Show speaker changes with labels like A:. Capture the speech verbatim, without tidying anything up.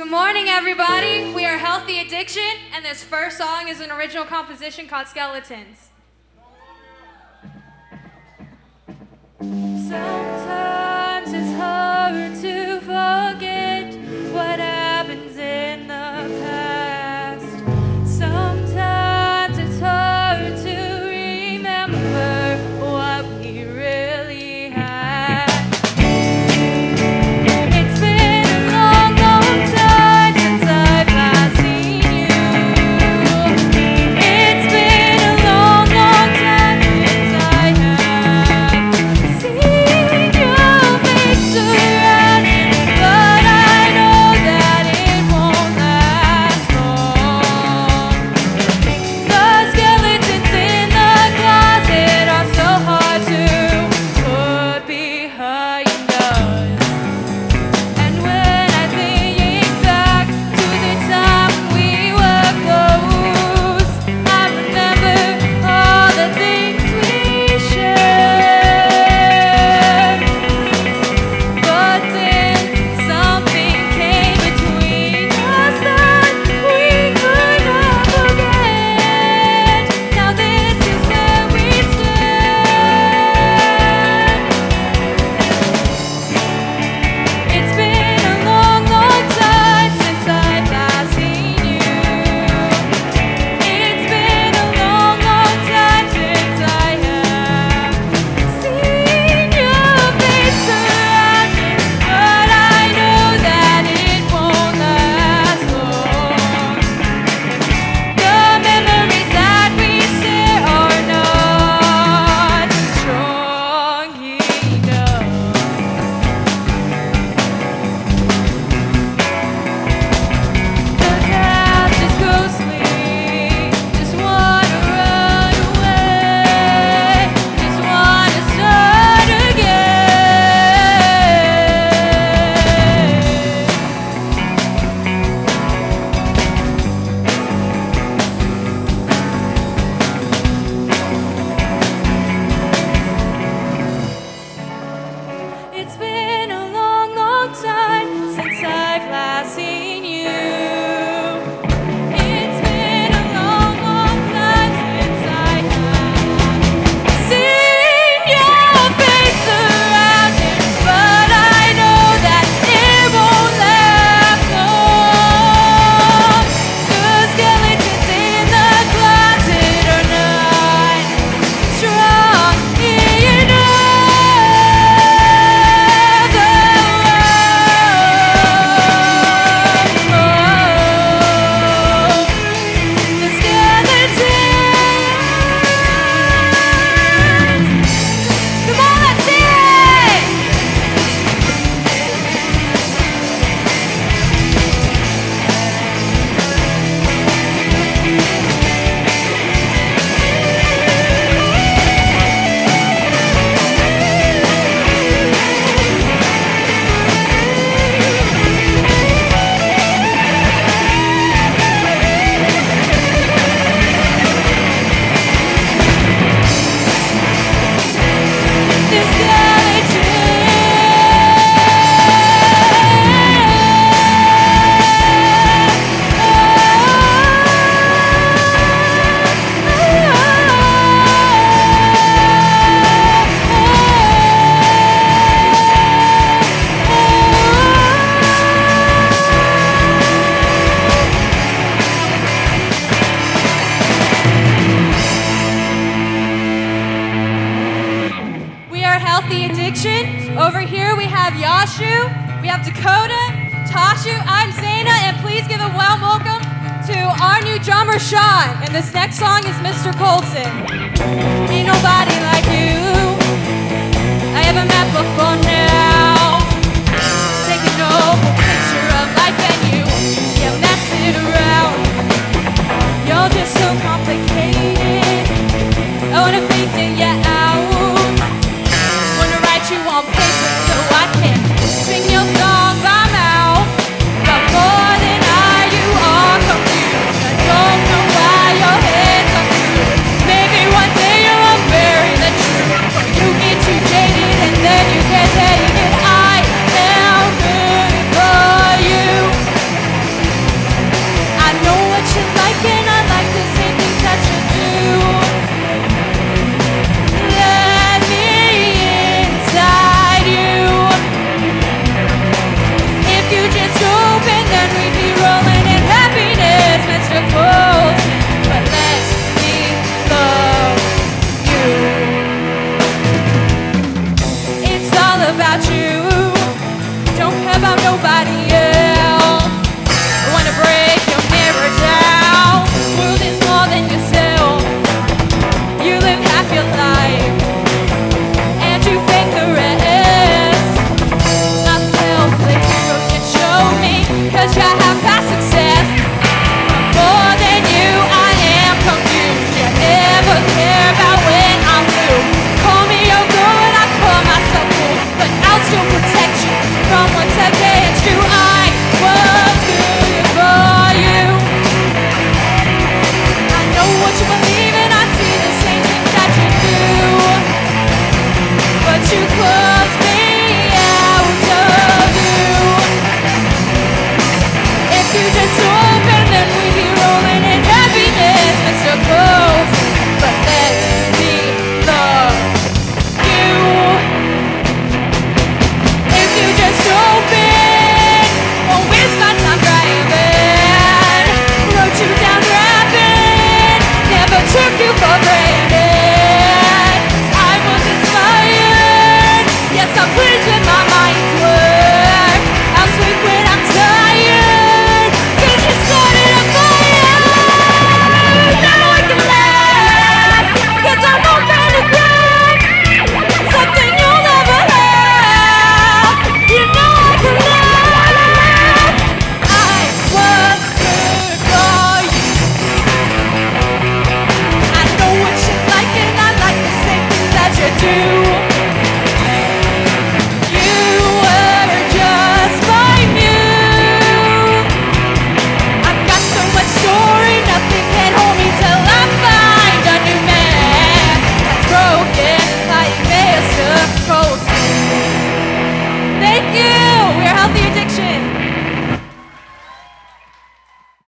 A: Good morning, everybody. We are Healthy Addiction, and this first song is an original composition called Skeletons. Sometimes it's hard to forget what happens in the past. Sometimes it's hard to remember what we really had. It's been a long, long time since I've last seen you. It's been a long, long time since I have seen your face around me, but I know that it won't last long. The skeletons in the closet are so hard to put behind us. And when I think back to the time we were close, I remember all the things we shared. But then something came between us that we could not forget. Now this is where we stand. It's been a long, long time since I've last seen you. It's been a long, long time since I have seen your face around me, but I know that it won't last long. The memories that we share are not strong enough. The past is ghostly, just wanna run away, just wanna start again. It's been a long, long time since I've last seen you. It's been a long, long time since I have seen your face around me, but I know that it won't last long. The skeletons in the closet are not strong enough. The skeletons. Come on, let's sing it. The We are Healthy Addiction. Over here we have Yashu, we have Dakota, Tashu, I'm Zaina, and please give a warm welcome to our new drummer, Sean. And this next song is Mister Colson. Ain't nobody like you I ever met before now.